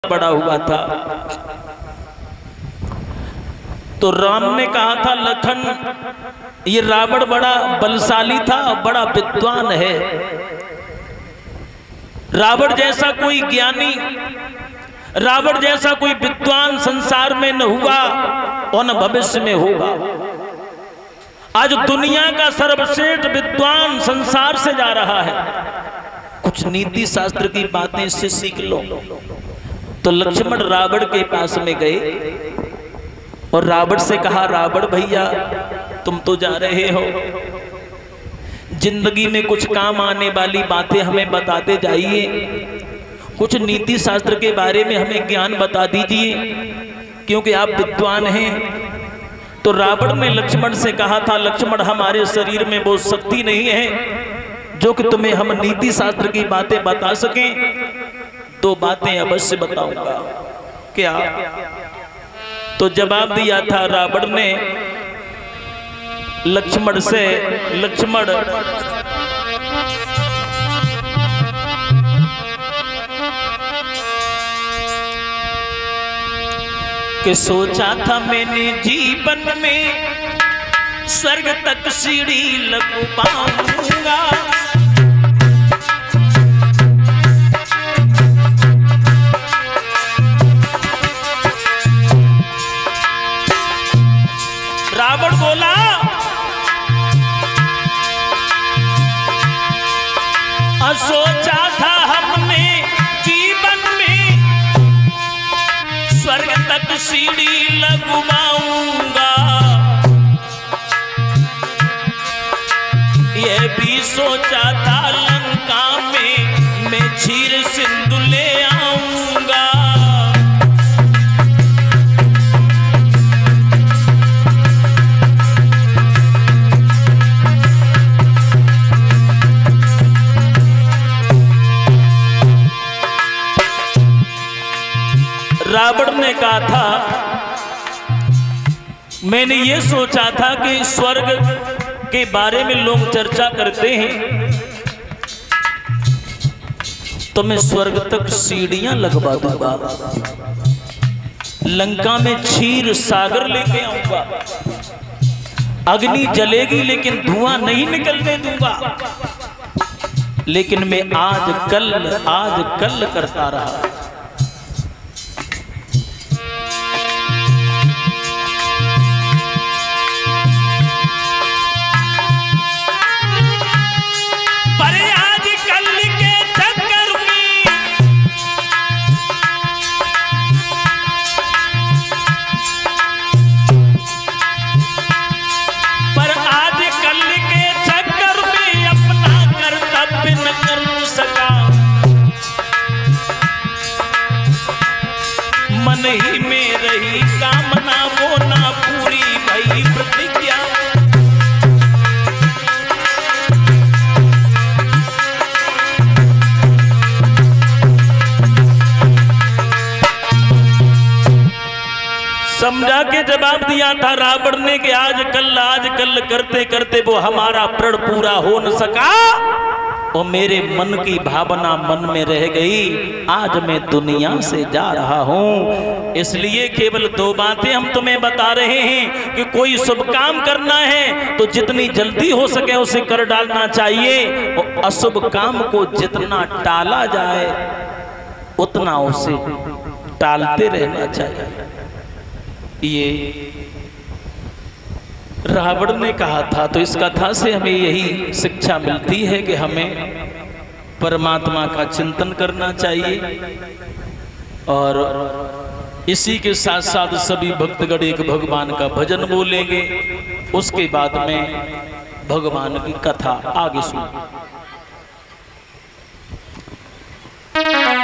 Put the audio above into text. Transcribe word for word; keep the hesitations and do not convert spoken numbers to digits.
बड़ा हुआ था। तो राम ने कहा था लखन ये रावण बड़ा बलशाली था, बड़ा विद्वान है। रावण जैसा कोई ज्ञानी, रावण जैसा कोई विद्वान संसार में न हुआ और न भविष्य में होगा। आज दुनिया का सर्वश्रेष्ठ विद्वान संसार से जा रहा है, कुछ नीति शास्त्र की बातें इससे सीख लो। तो लक्ष्मण रावण के पास में गए और रावण से कहा, रावण भैया तुम तो जा रहे हो, जिंदगी में कुछ काम आने वाली बातें हमें बताते जाइए, कुछ नीति शास्त्र के बारे में हमें ज्ञान बता दीजिए, क्योंकि आप विद्वान हैं। तो रावण ने लक्ष्मण से कहा था, लक्ष्मण हमारे शरीर में वो शक्ति नहीं है जो कि तुम्हें हम नीति शास्त्र की बातें बता सकें। दो बातें अवश्य बताऊंगा। क्या? तो जवाब दिया था रावण ने लक्ष्मण से, लक्ष्मण कि सोचा था मैंने जीवन में स्वर्ग तक सीढ़ी लग पाऊंगा। रावण बोला, सोचा था हमने जीवन में स्वर्ग तक सीढ़ी लगवाऊंगा, ये भी सोचा था लंका में मैं क्षीर सिंधु ले आऊंगा। रावण ने कहा था मैंने ये सोचा था कि स्वर्ग के बारे में लोग चर्चा करते हैं तो मैं स्वर्ग तक सीढ़ियां लगवा दूंगा, लंका में क्षीर सागर लेके आऊंगा, अग्नि जलेगी लेकिन धुआं नहीं निकलने दूंगा। लेकिन मैं आज कल आज कल करता रहा। मन ही में रही कामना वो ना पूरी भई प्रतिज्ञा। समझा के जवाब दिया था रावण ने कि आज कल आज कल करते करते वो हमारा प्रण पूरा हो न सका और मेरे मन की भावना मन में रह गई। आज मैं दुनिया से जा रहा हूं, इसलिए केवल दो बातें हम तुम्हें बता रहे हैं कि कोई शुभ काम करना है तो जितनी जल्दी हो सके उसे कर डालना चाहिए और अशुभ काम को जितना टाला जाए उतना उसे टालते रहना चाहिए। ये रावण ने कहा था। तो इस कथा से हमें यही शिक्षा मिलती है कि हमें परमात्मा का चिंतन करना चाहिए और इसी के साथ साथ सभी भक्तगण एक भगवान का भजन बोलेंगे, उसके बाद में भगवान की कथा आगे सुनो।